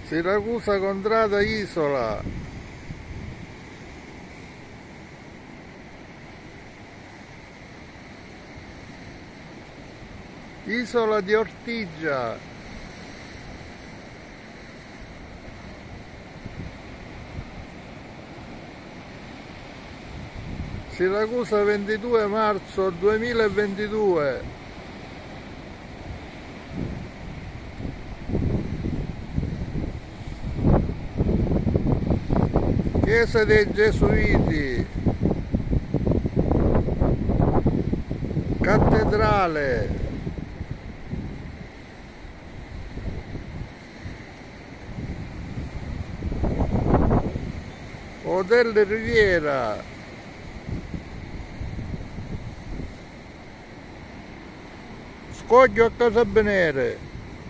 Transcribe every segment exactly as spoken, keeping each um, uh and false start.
Siracusa Contrada Isola. Isola di Ortigia. Siracusa ventidue marzo duemilaventidue. Chiesa dei Gesuiti. Cattedrale. Hotel Riviera. Scoglio a Casabenere.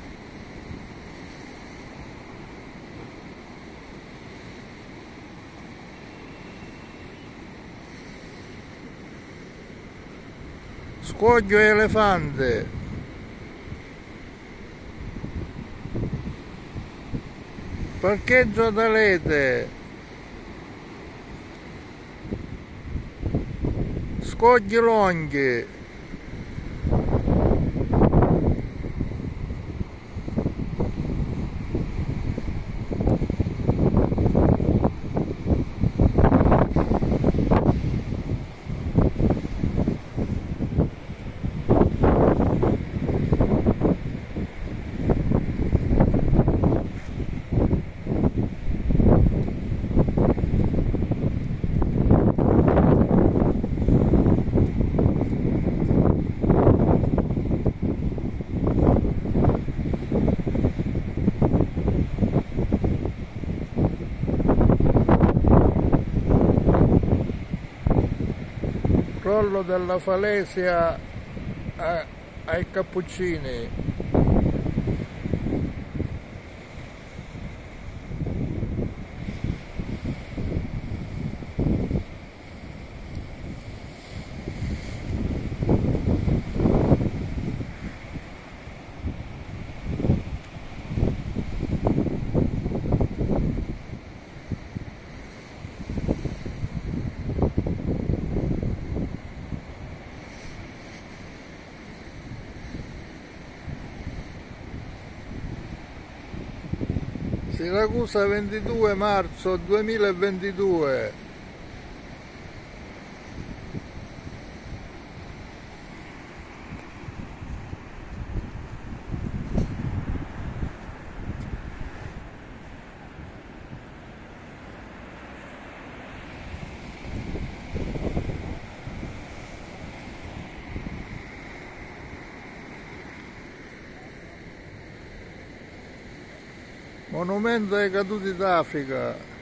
Scoglio Elefante. Parcheggio d'Alete. Scogli Longhi. Crollo della Falesia a, ai Cappuccini. Siracusa ventidue marzo duemilaventidue. Monumento ai caduti d'Africa.